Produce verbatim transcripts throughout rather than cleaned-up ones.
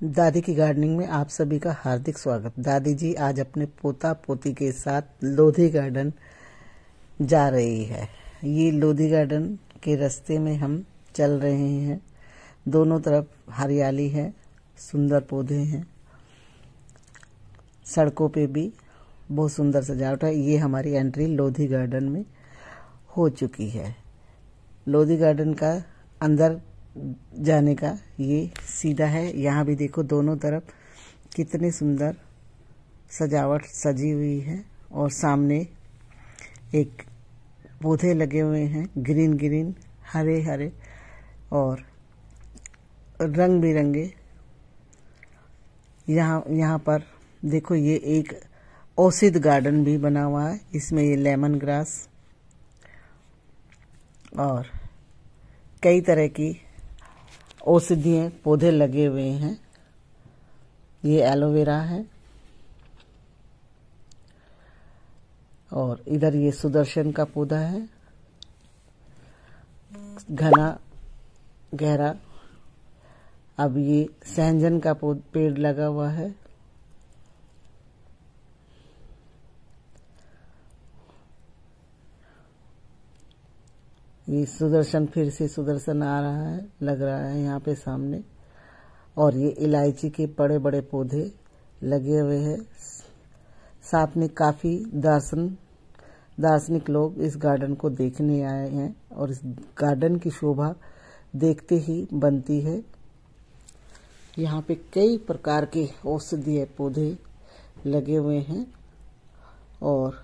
दादी की गार्डनिंग में आप सभी का हार्दिक स्वागत। दादी जी आज अपने पोता पोती के साथ लोधी गार्डन जा रही है। ये लोधी गार्डन के रास्ते में हम चल रहे हैं। दोनों तरफ हरियाली है, सुंदर पौधे हैं, सड़कों पे भी बहुत सुंदर सजावट है। ये हमारी एंट्री लोधी गार्डन में हो चुकी है। लोधी गार्डन का अंदर जाने का ये सीधा है। यहाँ भी देखो दोनों तरफ कितनी सुंदर सजावट सजी हुई है और सामने एक पौधे लगे हुए हैं, ग्रीन ग्रीन, हरे हरे और रंग बिरंगे। यहाँ यहाँ पर देखो ये एक औषधि गार्डन भी बना हुआ है। इसमें ये लेमन ग्रास और कई तरह की औषधीय पौधे लगे हुए हैं। ये एलोवेरा है और इधर ये सुदर्शन का पौधा है, घना गहरा। अब ये सहजन का पेड़ लगा हुआ है। ये सुदर्शन फिर से सुदर्शन आ रहा है, लग रहा है यहाँ पे सामने। और ये इलायची के बड़े बड़े पौधे लगे हुए हैं। साथ में काफी दार्शन दार्शनिक लोग इस गार्डन को देखने आए हैं और इस गार्डन की शोभा देखते ही बनती है। यहाँ पे कई प्रकार के औषधीय पौधे लगे हुए हैं और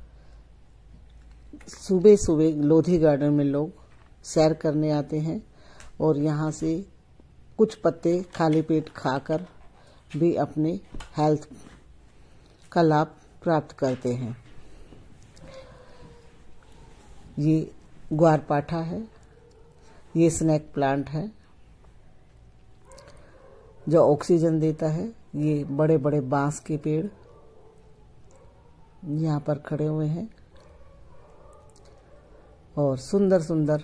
सुबह सुबह लोधी गार्डन में लोग सैर करने आते हैं और यहाँ से कुछ पत्ते खाली पेट खाकर भी अपने हेल्थ का लाभ प्राप्त करते हैं। ये ग्वारपाठा है, ये स्नेक प्लांट है जो ऑक्सीजन देता है। ये बड़े बड़े बांस के पेड़ यहाँ पर खड़े हुए हैं और सुंदर सुंदर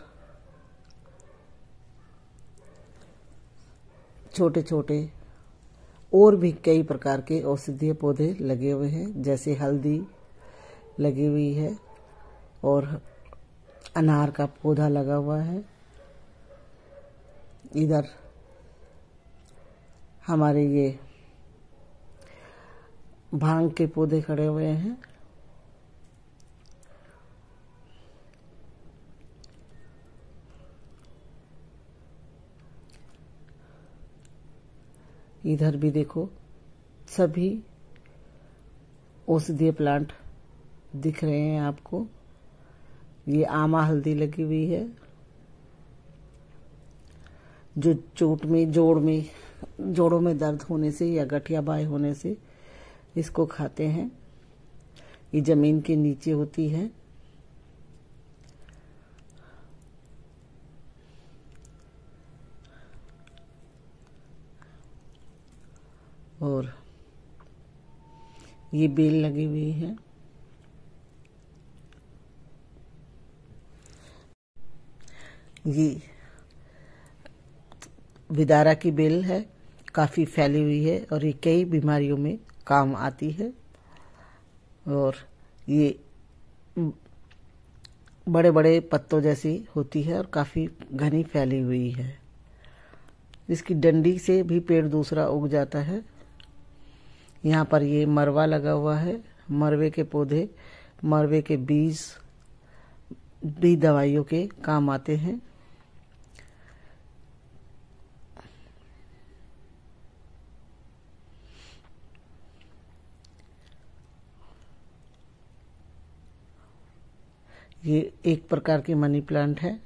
छोटे छोटे और भी कई प्रकार के औषधीय पौधे लगे हुए हैं, जैसे हल्दी लगी हुई है और अनार का पौधा लगा हुआ है। इधर हमारे ये भांग के पौधे खड़े हुए हैं। इधर भी देखो सभी औषधीय प्लांट दिख रहे हैं आपको। ये आमा हल्दी लगी हुई है जो चोट में जोड़ में जोड़ों में दर्द होने से या गठिया बाय होने से इसको खाते हैं। ये जमीन के नीचे होती है। और ये बेल लगी हुई है। ये विदारा की बेल है, काफी फैली हुई है और ये कई बीमारियों में काम आती है। और ये बड़े बड़े पत्तों जैसी होती है और काफी घनी फैली हुई है। इसकी डंडी से भी पेड़ दूसरा उग जाता है। यहाँ पर ये मरवा लगा हुआ है। मरवे के पौधे, मरवे के बीज भी दवाइयों के काम आते हैं। ये एक प्रकार की मनी प्लांट है।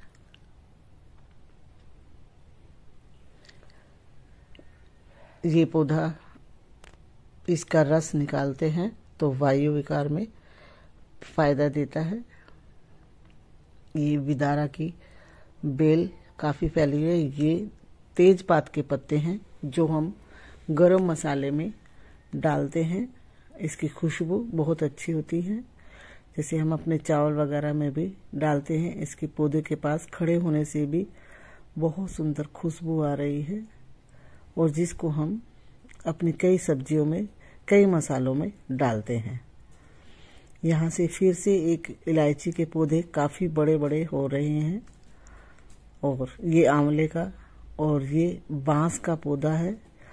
ये पौधा इसका रस निकालते हैं तो वायु विकार में फायदा देता है। ये विदारा की बेल काफी फैली है। ये तेजपात के पत्ते हैं जो हम गरम मसाले में डालते हैं। इसकी खुशबू बहुत अच्छी होती है, जैसे हम अपने चावल वगैरह में भी डालते हैं। इसके पौधे के पास खड़े होने से भी बहुत सुंदर खुशबू आ रही है और जिसको हम अपनी कई सब्जियों में, कई मसालों में डालते हैं। यहाँ से फिर से एक इलायची के पौधे काफ़ी बड़े बड़े हो रहे हैं, और ये आंवले का, और ये बांस का पौधा है,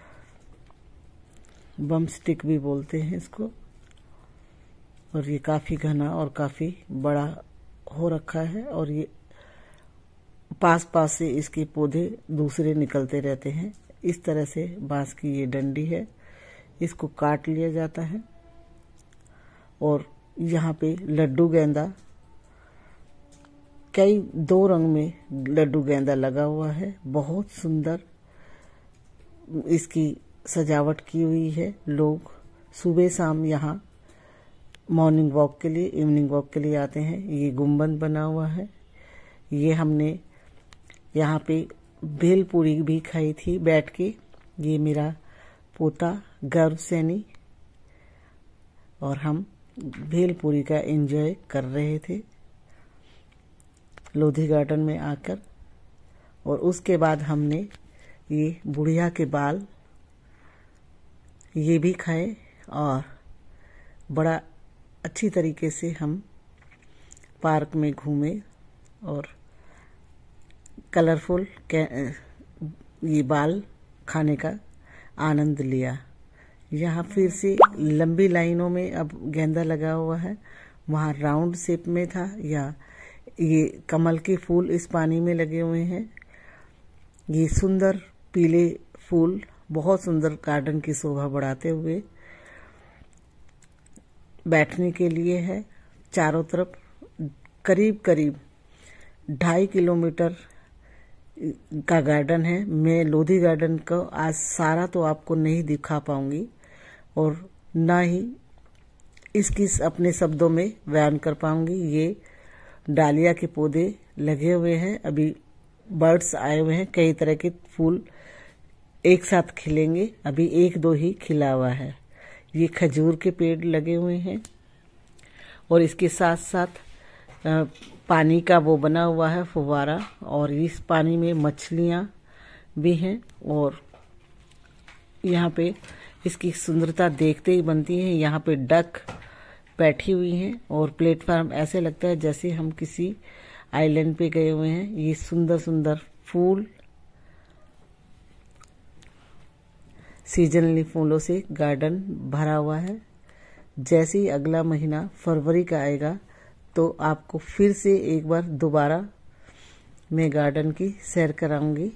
बम स्टिक भी बोलते हैं इसको, और ये काफ़ी घना और काफ़ी बड़ा हो रखा है। और ये पास पास से इसके पौधे दूसरे निकलते रहते हैं। इस तरह से बांस की ये डंडी है, इसको काट लिया जाता है। और यहाँ पे लड्डू गेंदा, कई दो रंग में लड्डू गेंदा लगा हुआ है, बहुत सुंदर इसकी सजावट की हुई है। लोग सुबह शाम यहाँ मॉर्निंग वॉक के लिए, इवनिंग वॉक के लिए आते हैं। ये गुंबद बना हुआ है। ये हमने यहाँ पे भेलपूरी भी खाई थी बैठ के। ये मेरा पोता गर्व सैनी और हम भेलपूरी का एंजॉय कर रहे थे लोधी गार्डन में आकर। और उसके बाद हमने ये बुढ़िया के बाल ये भी खाए, और बड़ा अच्छी तरीके से हम पार्क में घूमे और कलरफुल ये बाल खाने का आनंद लिया। यहाँ फिर से लंबी लाइनों में अब गेंदा लगा हुआ है। वहाँ राउंड शेप में था, या ये कमल के फूल इस पानी में लगे हुए हैं। ये सुंदर पीले फूल बहुत सुंदर गार्डन की शोभा बढ़ाते हुए बैठने के लिए है। चारों तरफ करीब करीब ढाई किलोमीटर का गार्डन है। मैं लोधी गार्डन को आज सारा तो आपको नहीं दिखा पाऊंगी, और ना ही इसकी अपने शब्दों में बयान कर पाऊंगी। ये डालिया के पौधे लगे हुए हैं, अभी बर्ड्स आए हुए हैं, कई तरह के फूल एक साथ खिलेंगे, अभी एक दो ही खिला हुआ है। ये खजूर के पेड़ लगे हुए हैं, और इसके साथ साथ पानी का वो बना हुआ है फुवारा, और इस पानी में मछलियाँ भी हैं। और यहाँ पे इसकी सुंदरता देखते ही बनती है। यहाँ पे डक बैठी हुई हैं, और प्लेटफार्म ऐसे लगता है जैसे हम किसी आइलैंड पे गए हुए हैं। ये सुंदर सुंदर फूल, सीजनली फूलों से गार्डन भरा हुआ है। जैसे ही अगला महीना फरवरी का आएगा तो आपको फिर से एक बार दोबारा मैं गार्डन की सैर कराऊंगी।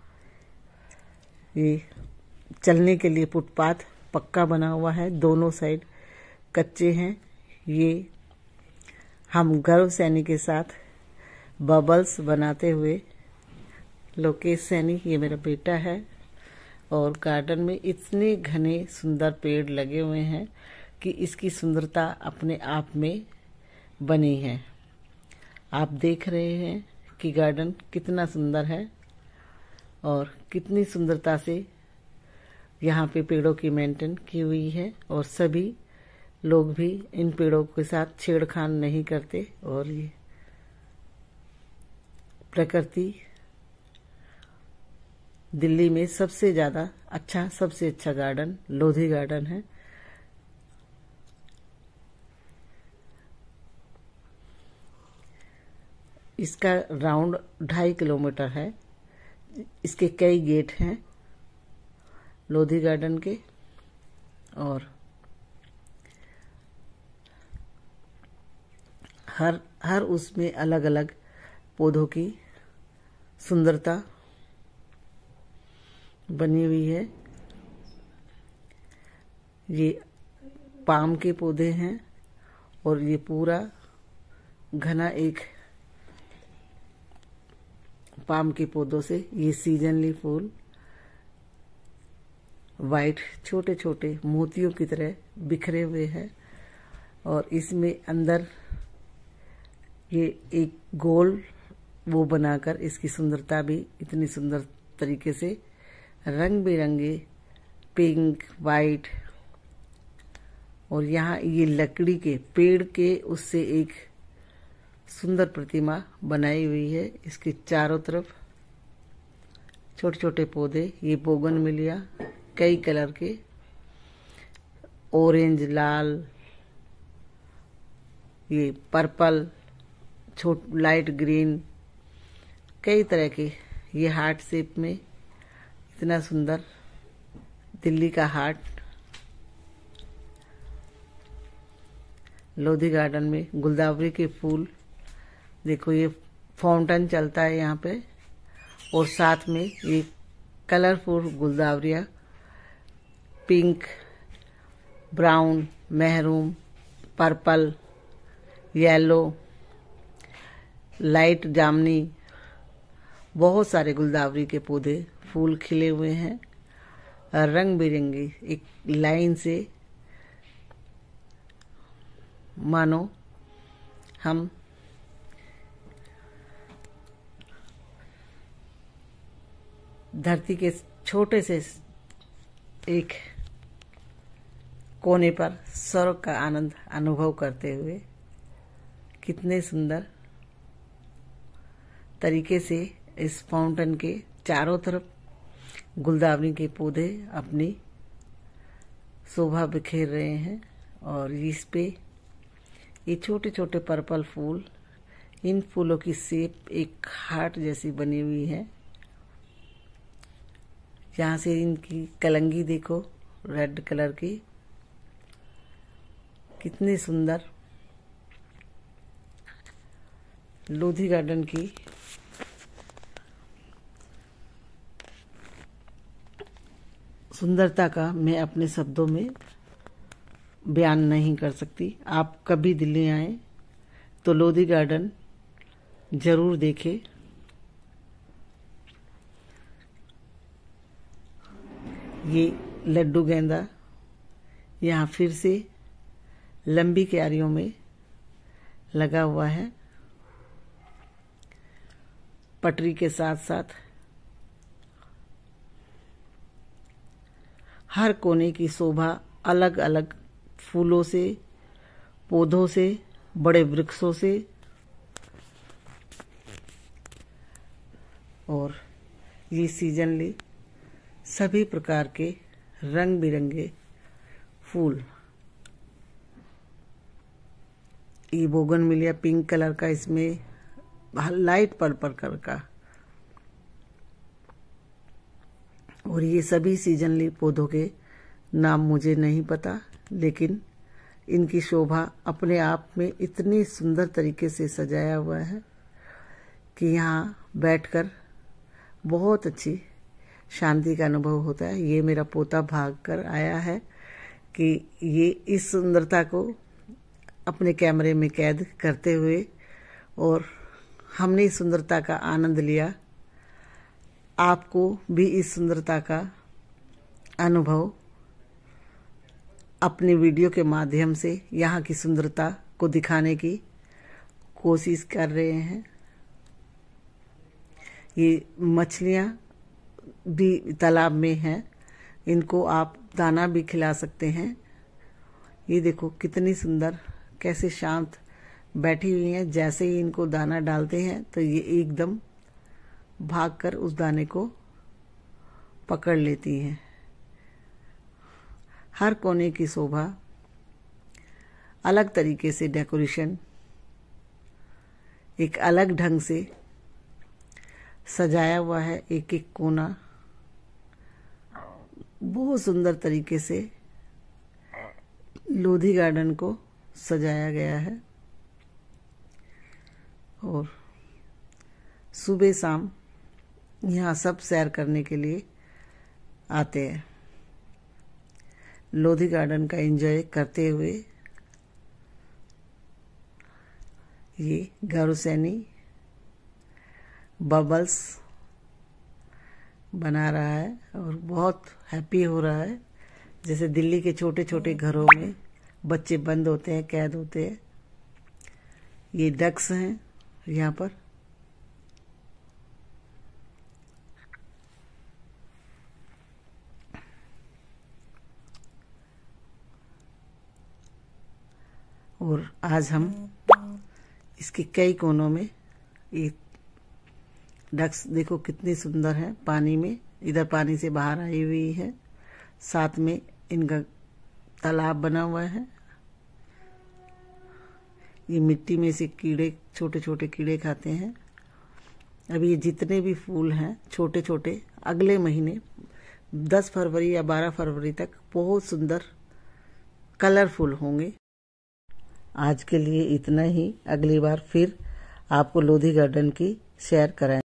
ये चलने के लिए फुटपाथ पक्का बना हुआ है, दोनों साइड कच्चे हैं। ये हम गर्व सैनी के साथ बबल्स बनाते हुए, लोकेश सैनी ये मेरा बेटा है, और गार्डन में इतने घने सुंदर पेड़ लगे हुए हैं कि इसकी सुंदरता अपने आप में बनी है। आप देख रहे हैं कि गार्डन कितना सुंदर है, और कितनी सुंदरता से यहाँ पे पेड़ों की मेंटेन की हुई है, और सभी लोग भी इन पेड़ों के साथ छेड़खान नहीं करते। और ये प्रकृति दिल्ली में सबसे ज़्यादा अच्छा, सबसे अच्छा गार्डन लोधी गार्डन है। इसका राउंड ढाई किलोमीटर है। इसके कई गेट हैं लोधी गार्डन के, और हर हर उसमें अलग अलग पौधों की सुंदरता बनी हुई है। ये पाम के पौधे हैं, और ये पूरा घना एक पाम के पौधों से ये सीजनली फूल वाइट छोटे छोटे मोतियों की तरह बिखरे हुए हैं। और इसमें अंदर ये एक गोल वो बनाकर इसकी सुंदरता भी इतनी सुंदर तरीके से रंग बिरंगे पिंक, वाइट, और यहाँ ये लकड़ी के पेड़ के उससे एक सुंदर प्रतिमा बनाई हुई है। इसके चारों तरफ छोटे छोटे पौधे। ये बोगनविलिया कई कलर के, ऑरेंज, लाल, ये पर्पल, छोट लाइट ग्रीन, कई तरह के। ये हार्ट शेप में इतना सुंदर दिल्ली का हार्ट। लोधी गार्डन में गुलदावरी के फूल देखो, ये फाउंटेन चलता है यहाँ पे, और साथ में ये कलरफुल गुलदावरियाँ, पिंक, ब्राउन, मेहरून, पर्पल, येलो, लाइट जामनी, बहुत सारे गुलदावरी के पौधे, फूल खिले हुए हैं रंग बिरंगी एक लाइन से, मानो हम धरती के छोटे से एक कोने पर स्वर्ग का आनंद अनुभव करते हुए कितने सुंदर तरीके से इस फाउंटेन के चारों तरफ गुलदावरी के पौधे अपनी शोभा बिखेर रहे हैं। और इस पे ये छोटे छोटे पर्पल फूल, इन फूलों की शेप एक हार्ट जैसी बनी हुई है। यहाँ से इनकी कलंगी देखो, रेड कलर की, कितनी सुंदर। लोधी गार्डन की सुंदरता का मैं अपने शब्दों में बयान नहीं कर सकती। आप कभी दिल्ली आए तो लोधी गार्डन जरूर देखें। ये लड्डू गेंदा यहाँ फिर से लंबी क्यारियों में लगा हुआ है। पटरी के साथ साथ हर कोने की शोभा अलग अलग फूलों से, पौधों से, बड़े वृक्षों से, और ये सीजनली सभी प्रकार के रंग बिरंगे फूल। ये बोगनविलिया पिंक कलर का, इसमें लाइट पर्पल कलर का, और ये सभी सीजनली पौधों के नाम मुझे नहीं पता, लेकिन इनकी शोभा अपने आप में इतनी सुंदर तरीके से सजाया हुआ है कि यहाँ बैठकर बहुत अच्छी शांति का अनुभव होता है। ये मेरा पोता भाग कर आया है कि ये इस सुंदरता को अपने कैमरे में कैद करते हुए, और हमने इस सुंदरता का आनंद लिया। आपको भी इस सुंदरता का अनुभव अपने वीडियो के माध्यम से यहाँ की सुंदरता को दिखाने की कोशिश कर रहे हैं। ये मछलियाँ भी तालाब में हैं, इनको आप दाना भी खिला सकते हैं। ये देखो कितनी सुंदर, कैसे शांत बैठी हुई हैं। जैसे ही इनको दाना डालते हैं तो ये एकदम भागकर उस दाने को पकड़ लेती हैं। हर कोने की शोभा, अलग तरीके से डेकोरेशन, एक अलग ढंग से सजाया हुआ है। एक एक कोना बहुत सुंदर तरीके से लोधी गार्डन को सजाया गया है। और सुबह शाम यहाँ सब सैर करने के लिए आते हैं। लोधी गार्डन का एंजॉय करते हुए ये गौरसैनी बबल्स बना रहा है और बहुत हैप्पी हो रहा है। जैसे दिल्ली के छोटे छोटे घरों में बच्चे बंद होते हैं, कैद होते हैं। ये डक्स हैं यहाँ पर। और आज हम इसके कई कोनों में ये डक्स देखो कितनी सुंदर है पानी में, इधर पानी से बाहर आई हुई है, साथ में इनका तालाब बना हुआ है। ये मिट्टी में से कीड़े, छोटे छोटे कीड़े खाते हैं। अभी ये जितने भी फूल हैं छोटे छोटे, अगले महीने दस फरवरी या बारह फरवरी तक बहुत सुंदर कलरफुल होंगे। आज के लिए इतना ही, अगली बार फिर आपको लोधी गार्डन की शेयर कराएं।